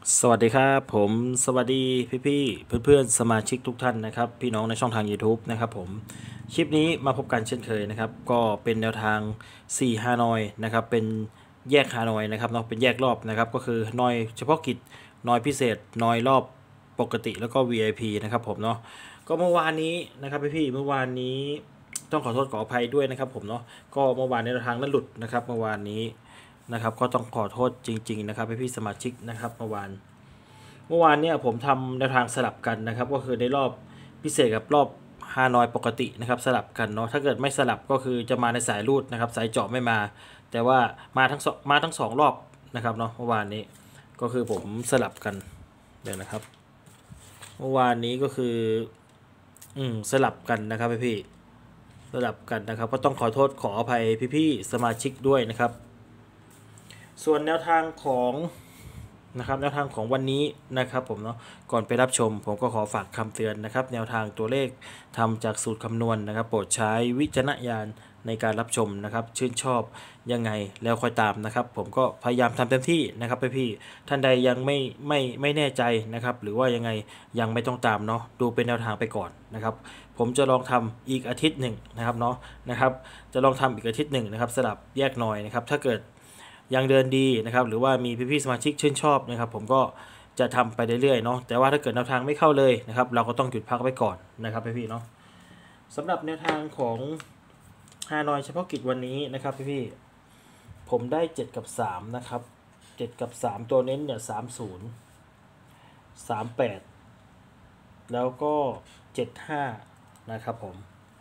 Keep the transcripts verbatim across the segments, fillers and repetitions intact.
สวัสดีครับผมสวัสดีพี่ๆเพื่อนๆสมาชิกทุกท่านนะครับพี่น้องในช่องทาง YouTube นะครับผมคลิปนี้มาพบกันเช่นเคยนะครับก็เป็นแนวทางสี่ฮานอยนะครับเป็นแยกฮานอยนะครับเนาะเป็นแยกรอบนะครับก็คือนอยเฉพาะกิจนอยพิเศษนอยรอบปกติแล้วก็ วี ไอ พี นะครับผมเนาะก็เมื่อวานนี้นะครับพี่ๆเมื่อวานนี้ต้องขอโทษขออภัยด้วยนะครับผมเนาะก็เมื่อวานในแนวทางนั้นหลุดนะครับเมื่อวานนี้นะครับก็ต้องขอโทษจริงๆนะครับพี่ๆสมาชิกนะครับเมื่อวาน เมื่อวานเนี่ยผมทำแนวทางสลับกันนะครับก็คือในรอบพิเศษกับรอบฮานอยปกตินะครับสลับกันเนาะถ้าเกิดไม่สลับก็คือจะมาในสายรูดนะครับสายเจาะไม่มา แต่ว่ามาทั้งสองมาทั้งสองรอบนะครับเนาะเมื่อวานนี้ก็คือผมสลับกันเดี๋ยวนะครับเมื่อวานนี้ก็คืออืมสลับกันนะครับพี่พี่สลับกันนะครับก็ต้องขอโทษขออภัยพี่ๆสมาชิกด้วยนะครับส่วนแนวทางของนะครับแนวทางของวันนี้นะครับผมเนาะก่อนไปรับชมผมก็ขอฝากคำเตือนนะครับแนวทางตัวเลขทำจากสูตรคำนวณนะครับโปรดใช้วิจารณญาณในการรับชมนะครับชื่นชอบยังไงแล้วค่อยตามนะครับผมก็พยายามทำเต็มที่นะครับพี่ๆท่านใดยังไม่ไม่ไม่แน่ใจนะครับหรือว่ายังไงยังไม่ต้องตามเนาะดูเป็นแนวทางไปก่อนนะครับผมจะลองทำอีกอาทิตย์หนึ่งนะครับเนาะนะครับจะลองทำอีกอาทิตย์หนึ่งนะครับสลับแยกหน่อยนะครับถ้าเกิดยังเดินดีนะครับหรือว่ามีพี่ๆสมาชิกชื่นชอบนะครับผมก็จะทำไปเรื่อยๆเนาะแต่ว่าถ้าเกิดแนวทางไม่เข้าเลยนะครับเราก็ต้องหยุดพักไว้ก่อนนะครับพี่ๆเนาะสำหรับแนวทางของฮานอยเฉพาะกิจวันนี้นะครับพี่ๆผมได้เจ็ดกับสามนะครับเจ็ดกับสามตัวเน้นเนี่ยสามศูนย์สามแปดแล้วก็เจ็ดห้านะครับผม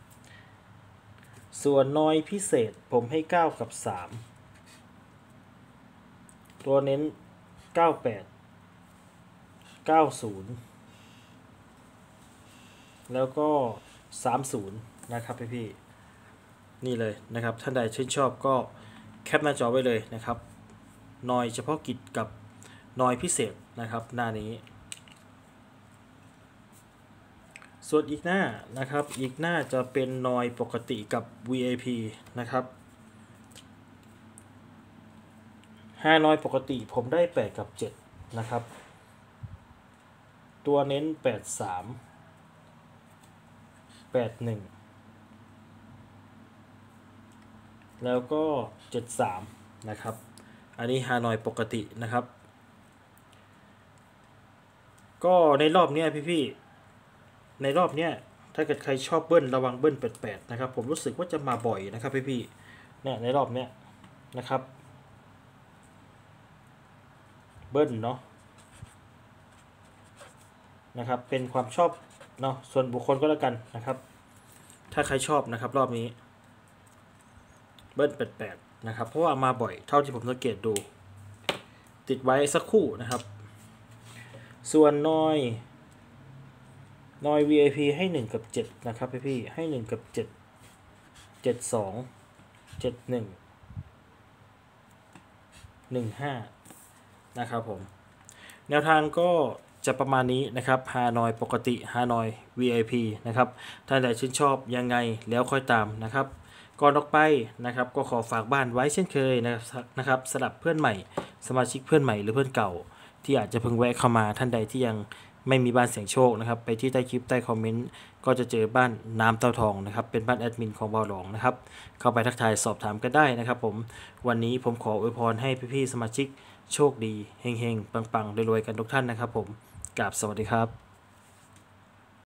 ส่วนนอยพิเศษผมให้เก้ากับสามตัวเน้นเก้าแปด เก้าศูนย์แล้วก็สามศูนย์นะครับพี่พี่นี่เลยนะครับท่านใดชื่นชอบก็แคปหน้าจอไว้เลยนะครับนอยเฉพาะกิจกับนอยพิเศษนะครับหน้านี้ส่วนอีกหน้านะครับอีกหน้าจะเป็นนอยปกติกับ วี ไอ พี นะครับห้านอยปกติผมได้แปดกับเจ็ดนะครับตัวเน้นแปดสามแปดหนึ่งแล้วก็เจ็ดสามนะครับอันนี้ฮานอยปกตินะครับก็ในรอบนี้พี่ๆในรอบนี้ถ้าเกิดใครชอบเบิ้ลระวังเบิ้ลแปดๆนะครับผมรู้สึกว่าจะมาบ่อยนะครับพี่ๆเนี่ยในรอบนี้นะครับเบิ้ลเนาะนะครับเป็นความชอบเนาะส่วนบุคคลก็แล้วกันนะครับถ้าใครชอบนะครับรอบนี้เบิ้ลแปดๆนะครับเพราะว่ามาบ่อยเท่าที่ผมสังเกตดูติดไว้สักครู่นะครับส่วนนอยนอย วี ไอ พี ให้หนึ่งกับเจ็ดนะครับพี่พี่ให้หนึ่งกับเจ็ด เจ็ดสอง เจ็ดหนึ่ง หนึ่งห้านะครับผมแนวทางก็จะประมาณนี้นะครับฮานอยปกติฮานอย วี ไอ พี นะครับถ้าใดชื่นชอบยังไงแล้วค่อยตามนะครับก่อนออกไปนะครับก็ขอฝากบ้านไว้เช่นเคยนะครับสำหรับเพื่อนใหม่สมาชิกเพื่อนใหม่หรือเพื่อนเก่าที่อาจจะเพิ่งแวะเข้ามาท่านใดที่ยังไม่มีบ้านเสียงโชคนะครับไปที่ใต้คลิปใต้คอมเมนต์ก็จะเจอบ้านน้ำเต้าทองนะครับเป็นบ้านแอดมินของบอหลองนะครับเข้าไปทักทายสอบถามกันได้นะครับผมวันนี้ผมขออวยพรให้พี่ๆสมาชิกโชคดีเฮงๆปังๆรวยๆกันทุกท่านนะครับผมกราบสวัสดีครับ